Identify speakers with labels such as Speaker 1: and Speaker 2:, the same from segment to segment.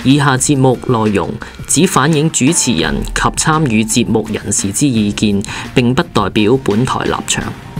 Speaker 1: 以下節目內容只反映主持人及參與節目人士之意見，並不代表本台立場。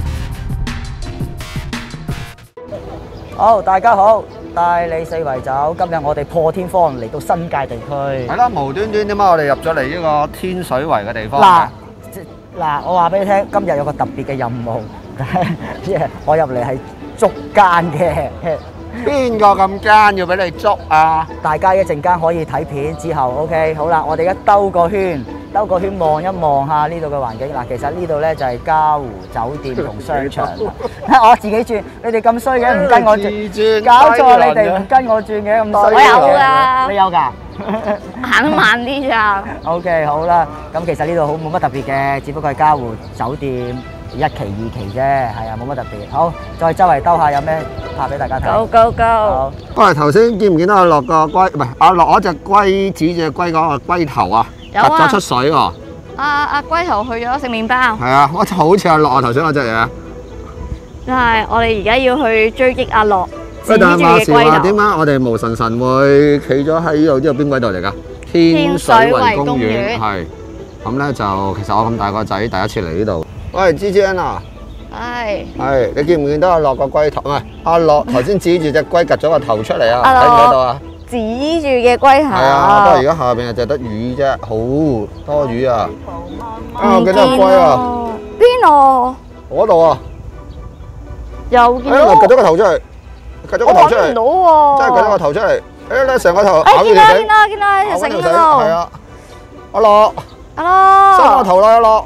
Speaker 2: 好，大家好，帶你四圍走。今日我哋破天荒嚟到新界地區。
Speaker 3: 係啦，無端端點解我哋入咗嚟呢個天水圍嘅地方？
Speaker 2: 嗱，我話俾你聽，今日有個特別嘅任務，我入嚟係捉奸嘅。
Speaker 3: 邊個咁奸要俾你捉啊？
Speaker 2: 大家一陣間可以睇片之後 ，OK， 好啦，我哋而家兜個圈望一望下呢度嘅環境。嗱，其實呢度咧就係嘉湖酒店同商場。我自己轉，你哋咁衰嘅，唔跟我轉，搞錯你哋唔跟我轉嘅咁多。
Speaker 4: 我有㗎，
Speaker 2: 你有㗎？
Speaker 4: 行得慢啲咋
Speaker 2: ？OK， 好啦，咁其實呢度好冇乜特別嘅，只不過係嘉湖酒店。1期2期啫，係啊，冇乜特別。好，再周圍兜下有咩拍俾大家睇。
Speaker 4: Go go go！
Speaker 3: 喂，頭先見唔見到阿樂個龜？唔係阿樂嗰隻龜，指住隻龜嗰個龜頭啊，突咗出水喎。
Speaker 4: 阿龜頭去咗食麵包。係
Speaker 3: 啊，我好似阿樂啊，頭先嗰隻嘢。
Speaker 4: 但係我哋而家要去追擊阿樂指住
Speaker 3: 嘅龜頭。點解我哋無神會企咗喺呢度？呢度邊鬼度嚟㗎？天水圍公園係。咁咧就其實我咁大個仔第一次嚟呢度。喂，芝芝啊，係，你見唔見到阿樂個龜頭？唔係，阿樂頭先指住隻龜趌咗個頭出嚟啊，睇唔睇到啊？
Speaker 4: 指住嘅龜頭。
Speaker 3: 係啊，不過而家下邊就得魚啫，好多魚啊！啊，幾多龜啊？
Speaker 4: 邊度？
Speaker 3: 嗰度啊！
Speaker 4: 又見到。
Speaker 3: 趌咗個頭出嚟，趌咗個頭出嚟。
Speaker 4: 我揾唔到喎。
Speaker 3: 真係趌咗個頭出嚟，你成個頭咬住條
Speaker 4: 繩。見啦，條繩嗰度。
Speaker 3: 係啊，阿樂。伸個頭啦，阿樂。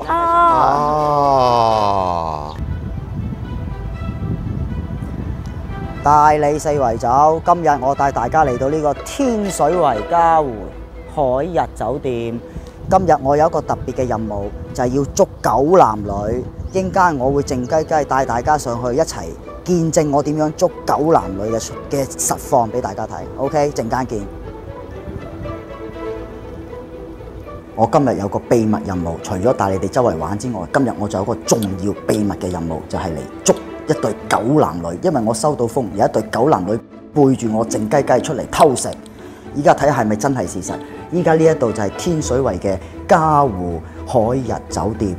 Speaker 2: 帶你四圍走，今日我帶大家嚟到呢個天水圍嘉湖海逸酒店。今日我有一個特別嘅任務，就係要捉狗男女。一陣間我會靜雞雞帶大家上去一齊見證我點樣捉狗男女嘅實況俾大家睇。OK， 陣間見。我今日有個秘密任務，除咗帶你哋周圍玩之外，今日我仲有個重要秘密嘅任務，就係嚟捉一對狗男女。因為我收到風，有一對狗男女背住我靜雞雞出嚟偷食。依家睇下係咪真係事實？依家呢一度就係天水圍嘅嘉湖海逸酒店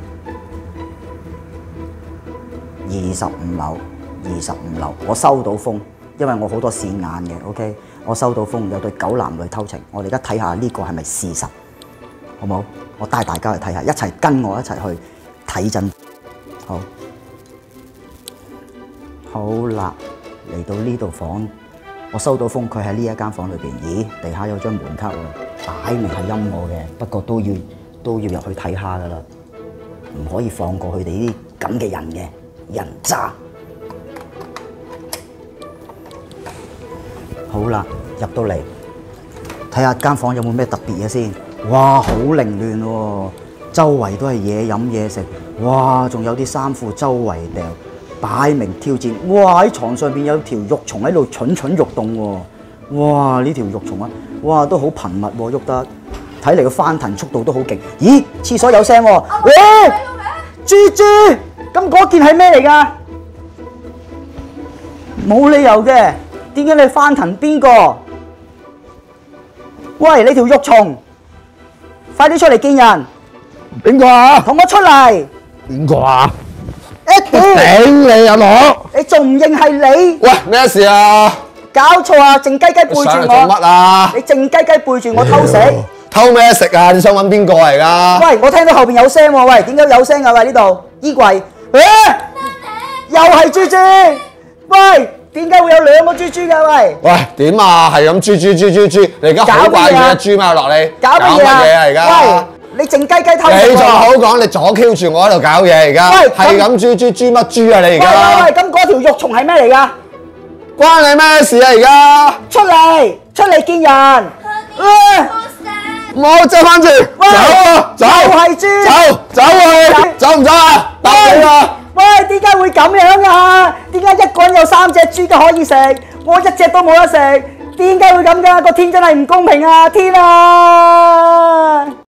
Speaker 2: 25樓。25樓，我收到風，因為我好多線眼嘅。OK， 我收到風有對狗男女偷情。我哋而家睇下呢個係咪事實？好冇？我帶大家去睇下，一齊跟我一齊去睇真。好，好啦，嚟到呢度房，我收到風，佢喺呢一間房裏邊。咦，地下有張門卡喎，擺明係陰我嘅，不過都要入去睇下噶啦，唔可以放過佢哋呢啲咁嘅人嘅人渣。好啦，入到嚟睇下間房有冇咩特別嘢先。哇，好凌亂喎！周圍都係嘢飲嘢食，哇！仲有啲衫褲周圍掉，擺明挑戰。哇！喺床上邊有條肉蟲喺度蠢蠢欲動喎！哇！呢條肉蟲啊，哇都好頻密喎，喐得，睇嚟個翻騰速度都好勁。咦？廁所有聲喎！喂，豬豬，咁嗰件係咩嚟㗎？冇理由嘅，點解你翻騰邊個？喂，你條肉蟲！快啲出嚟見人！
Speaker 3: 邊個啊？
Speaker 2: 同我出嚟！
Speaker 3: 邊個啊？
Speaker 2: 頂
Speaker 3: 你阿樂！
Speaker 2: 你仲唔認係你？
Speaker 3: 喂，咩事啊？
Speaker 2: 搞錯啊！靜雞雞背住我！
Speaker 3: 做乜啊？
Speaker 2: 你靜雞雞背住我偷食！
Speaker 3: 偷咩食啊？你想揾邊個嚟㗎？
Speaker 2: 喂，我聽到後邊有聲喎！喂，點解有聲啊？喂，呢度衣櫃，又係豬豬！喂！點解會有兩個豬豬㗎？喂！
Speaker 3: 喂，點啊？係咁豬！你而家好掛住隻豬嘛？落你搞乜嘢啊？而家？喂！
Speaker 2: 你靜雞雞偷食喎！
Speaker 3: 你仲好講？你阻 Q 住我喺度搞嘢而家？喂！係咁豬乜豬啊？你而家？
Speaker 2: 喂！咁嗰條肉蟲係咩嚟㗎？
Speaker 3: 關你咩事啊？而家？出
Speaker 2: 嚟見人！
Speaker 3: 唔好執翻住！走啊！走！
Speaker 2: 又係豬！
Speaker 3: 走去！走唔走啊？答你啊！
Speaker 2: 喂，點解會咁樣啊？點解一個人有3隻豬都可以食，我1隻都冇得食？點解會咁㗎？個天真係唔公平啊！天啊！